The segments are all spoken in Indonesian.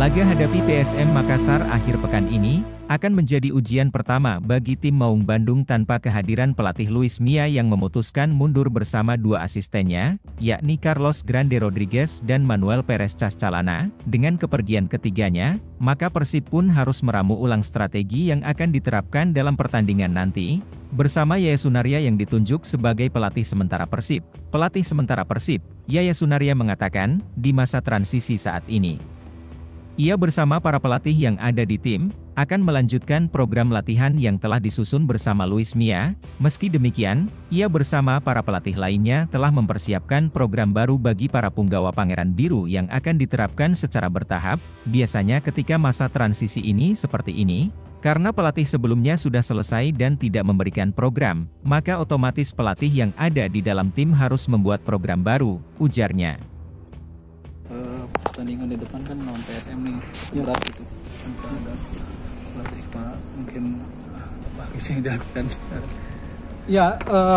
Laga hadapi PSM Makassar akhir pekan ini, akan menjadi ujian pertama bagi tim Maung Bandung tanpa kehadiran pelatih Luis Mia yang memutuskan mundur bersama dua asistennya, yakni Carlos Grande Rodriguez dan Manuel Perez Cascalana. Dengan kepergian ketiganya, maka Persib pun harus meramu ulang strategi yang akan diterapkan dalam pertandingan nanti, bersama Yaya Sunaria yang ditunjuk sebagai pelatih sementara Persib. Pelatih sementara Persib, Yaya Sunaria mengatakan, di masa transisi saat ini, ia bersama para pelatih yang ada di tim, akan melanjutkan program latihan yang telah disusun bersama Luis Mia. Meski demikian, ia bersama para pelatih lainnya telah mempersiapkan program baru bagi para punggawa Pangeran Biru yang akan diterapkan secara bertahap. Biasanya ketika masa transisi ini seperti ini, karena pelatih sebelumnya sudah selesai dan tidak memberikan program, maka otomatis pelatih yang ada di dalam tim harus membuat program baru, ujarnya. Pertandingan di depan kan lawan PSM nih, berat gitu. Pelatih Pak mungkin bagi yang dilakukan. Ya,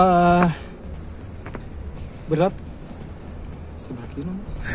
berat seberapa kilo?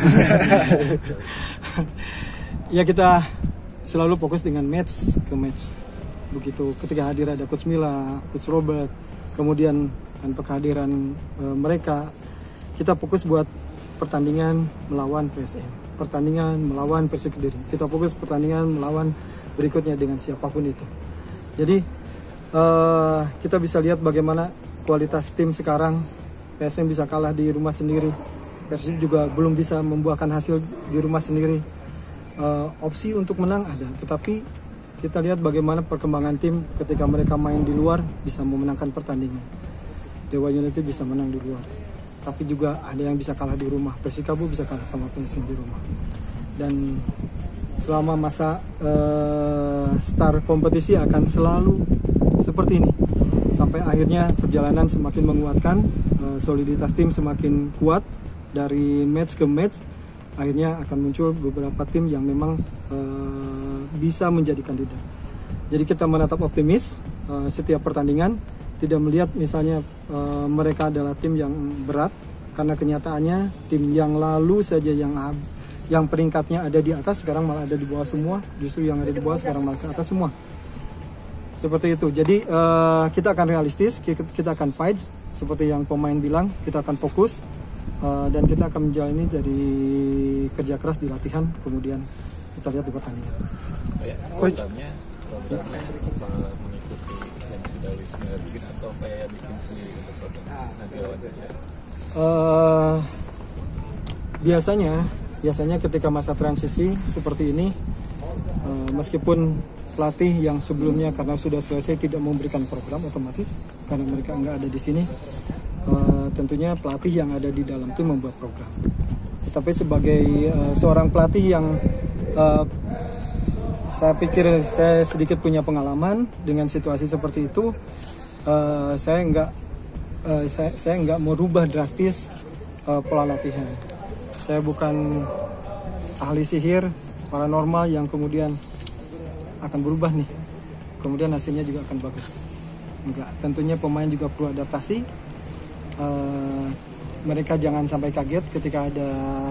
Ya, kita selalu fokus dengan match ke match. Begitu ketika hadir ada Coach Mila, Coach Robert, kemudian tanpa kehadiran mereka, kita fokus buat pertandingan melawan PSM, pertandingan melawan Persik Kediri. Kita fokus pertandingan melawan berikutnya dengan siapapun itu. Jadi kita bisa lihat bagaimana kualitas tim sekarang. PSM bisa kalah di rumah sendiri, Persib juga belum bisa membuahkan hasil di rumah sendiri. Opsi untuk menang ada, tetapi kita lihat bagaimana perkembangan tim ketika mereka main di luar bisa memenangkan pertandingan. Dewa United bisa menang di luar, tapi juga ada yang bisa kalah di rumah. Persikabo bisa kalah sama PSM di rumah. Dan selama masa start kompetisi akan selalu seperti ini. Sampai akhirnya perjalanan semakin menguatkan, soliditas tim semakin kuat dari match ke match. Akhirnya akan muncul beberapa tim yang memang bisa menjadi kandidat. Jadi kita menatap optimis setiap pertandingan. Tidak melihat misalnya mereka adalah tim yang berat, karena kenyataannya tim yang lalu saja yang peringkatnya ada di atas sekarang malah ada di bawah semua. Justru yang ada di bawah sekarang malah ke atas semua. Seperti itu. Jadi kita akan realistis, kita akan fight seperti yang pemain bilang, kita akan fokus dan kita akan menjalani dari kerja keras di latihan, kemudian kita lihat di pertandingan. Programnya mengikuti yang sudah Luis Milla bikin atau kayak bikin sendiri untuk program nanti lawan PSM? Biasanya ketika masa transisi seperti ini, meskipun pelatih yang sebelumnya karena sudah selesai tidak memberikan program otomatis karena mereka nggak ada di sini, tentunya pelatih yang ada di dalam tim membuat program. Tetapi sebagai seorang pelatih yang saya pikir saya sedikit punya pengalaman dengan situasi seperti itu, saya nggak merubah drastis pola latihan. Saya bukan ahli sihir paranormal yang kemudian akan berubah nih, kemudian hasilnya juga akan bagus. Enggak, tentunya pemain juga perlu adaptasi. Mereka jangan sampai kaget ketika ada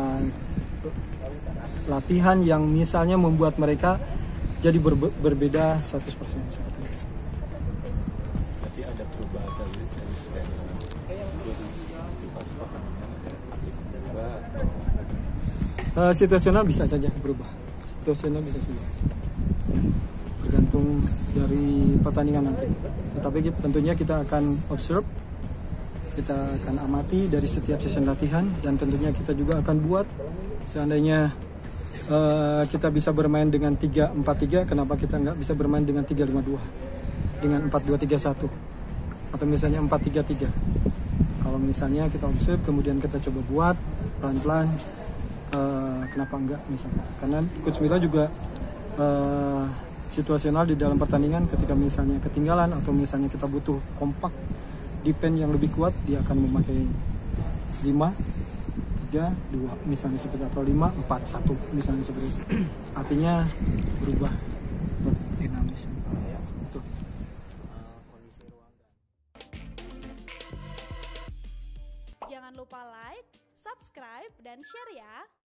latihan yang misalnya membuat mereka jadi berbeda 100% seperti itu. Berarti ada perubahan dari situasional bisa saja berubah. Situasional bisa saja. Tergantung dari pertandingan nanti. Tetapi tentunya kita akan observe, kita akan amati dari setiap sesi latihan, dan tentunya kita juga akan buat seandainya kita bisa bermain dengan 3-4-3, kenapa kita nggak bisa bermain dengan 3-5-2, dengan 4-2-3-1, atau misalnya 4-3-3. Kalau misalnya kita observe, kemudian kita coba buat pelan-pelan, kenapa enggak misalnya. Karena Coach Mila juga situasional di dalam pertandingan, ketika misalnya ketinggalan atau misalnya kita butuh kompak, defense yang lebih kuat, dia akan memakai 5-3-2 misalnya seperti, atau 5-4-1 misalnya seperti itu. Artinya berubah seperti dinamis. Jangan lupa like, subscribe, dan share ya.